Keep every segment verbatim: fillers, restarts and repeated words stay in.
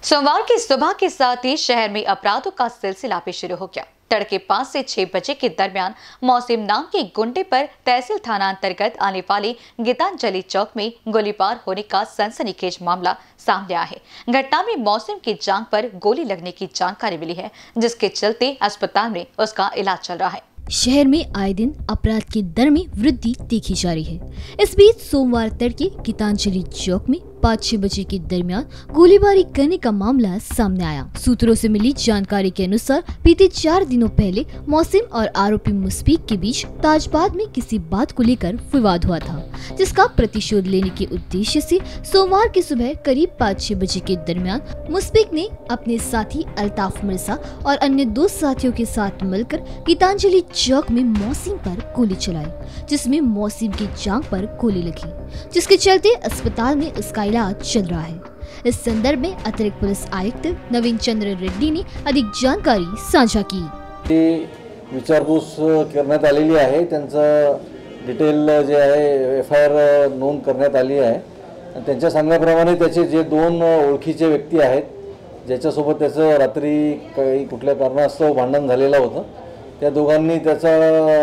सोमवार की सुबह के साथ ही शहर में अपराधों का सिलसिला भी शुरू हो गया। तड़के पाँच से छह बजे के दरमियान मौसिम नाम के गुंडे पर तहसील थाना अंतर्गत आने वाले गीतांजलि चौक में गोलीबार होने का सनसनीखेज मामला सामने आया है। घटना में मौसिम की जांघ पर गोली लगने की जानकारी मिली है, जिसके चलते अस्पताल में उसका इलाज चल रहा है। शहर में आए दिन अपराध की दर में वृद्धि देखी जा रही है। इस बीच सोमवार तड़के गीतांजलि चौक में पाँच छह बजे के दरमियान गोलीबारी करने का मामला सामने आया। सूत्रों से मिली जानकारी के अनुसार बीते चार दिनों पहले मौसिम और आरोपी मुस्फीक के बीच ताजबाद में किसी बात को लेकर विवाद हुआ था, जिसका प्रतिशोध लेने के उद्देश्य से सोमवार की सुबह करीब पाँच छह बजे के दरमियान मुस्फीक ने अपने साथी अल्ताफ मिर्जा और अन्य दो साथियों के साथ मिलकर गीतांजलि चौक में मौसिम पर गोली चलाई, जिसमें मौसिम की जांघ पर गोली लगी, जिसके चलते अस्पताल में उसका इलाज चल रहा है। इस संदर्भ में अतिरिक्त पुलिस आयुक्त नवीन चंद्र रेड्डी ने अधिक जानकारी साझा की। विचारपूस करण्यात आलेली आहे, त्यांचं डिटेल जे आहे एफ आय आर नोंद करण्यात आली आहे। त्यांच्या सांगण्याप्रमाणे त्याचे जे दोन ओळखीचे व्यक्ती आहेत, ज्याच्यासोबत त्याचं रात्री काही कुठल्या कारणास्तव भांडण झालेलं होतं, त्या दोघांनी त्याचा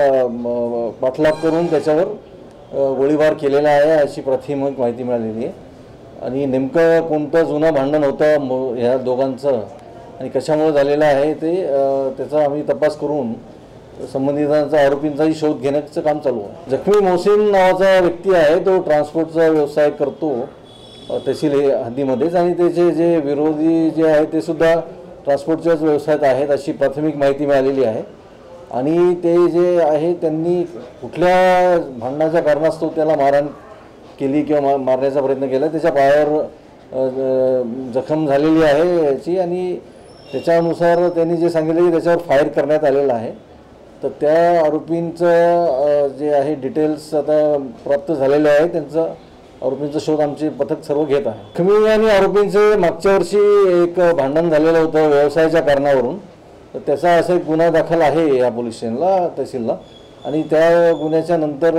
पाठलाग करून त्याच्यावर गोळीबार केलेला आहे अशी प्राथमिक माहिती मिळालेली आहे। आणि नेमकं कोणतं जुनं भांडण होतं ह्या दोघांचं आणि कशामुळे झालेलं आहे ते त्याचा आम्ही तपास करून संबंधितांचा आरोपींचाही शोध घेण्याचं काम चालू आहे। जखमी मौसिम नावाचा व्यक्ती आहे, तो ट्रान्सपोर्टचा व्यवसाय करतो तहसील हद्दीमध्येच, आणि त्याचे जे विरोधी जे आहे ते सुद्धा ट्रान्सपोर्टच्याच व्यवसायात आहेत अशी प्राथमिक माहिती मिळालेली आहे। आणि ते जे आहे त्यांनी कुठल्या भांडणाच्या कारणास्तव त्याला मारहाण केली किंवा मारण्याचा प्रयत्न केला, त्याच्या पायावर जखम झालेली आहे याची, आणि त्याच्यानुसार त्यांनी जे सांगितले की त्याच्यावर फायर करण्यात आलेला आहे। तर त्या आरोपींचं जे आहे डिटेल्स आता प्राप्त झालेले आहे, त्यांचा आरोपींचा शोध आमचे पथक सर्व घेत आहे। जखमी आणि आरोपींचे मागच्या वर्षी एक भांडण झालेलं होतं व्यवसायाच्या कारणावरून, तर त्याचा असा एक गुन्हा दाखल आहे या पोलीस स्टेशनला तहसीलला, आणि त्या गुन्ह्याच्या नंतर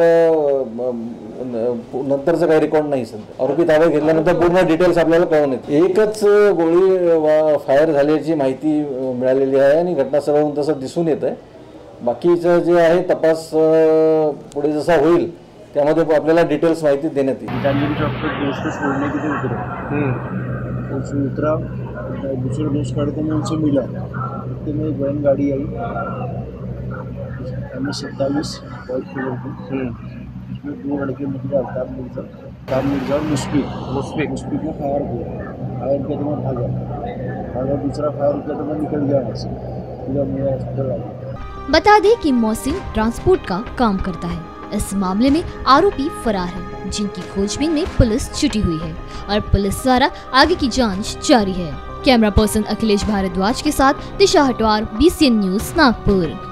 नंतरचं काही रेकॉर्ड नाही सध्या। आरोपी ताब्यात घेतल्यानंतर पूर्ण डिटेल्स आपल्याला कळून येते। एकच गोळी फायर झाल्याची माहिती मिळालेली आहे आणि घटनास्थळावरून तसं दिसून येत आहे। बाकीचं जे आहे तपास पुढे जसा होईल त्यामध्ये आपल्याला डिटेल्स माहिती देण्यात येईल। गीतांजलि चौक पर दोस्त छोड़ने के लिए उतरा, उसमें उतरा, दूसरे दोस्त खड़े थे, मैं उनसे मिला, तो में एक वैन गाड़ी आई एम एस सत्ताईस वाइट कलर की, उसमें दो लड़के निकले, अल्ताफ मिर्जा अल्ताफ मिर्जा और मुस्फीक मुस्फीक मुस्फीक ने फायर किया, फायर किया तो मैं भागा भागा दूसरा फायर किया तो मैं निकल गया वहाँ से, पूरा मेरा हॉस्पिटल आ गया। बता दें कि मौसिम ट्रांसपोर्ट का काम करता है। इस मामले में आरोपी फरार है, जिनकी खोजबीन में पुलिस जुटी हुई है और पुलिस द्वारा आगे की जांच जारी है। कैमरा पर्सन अखिलेश भारद्वाज के साथ Disha Hatwar, B C N news Nagpur.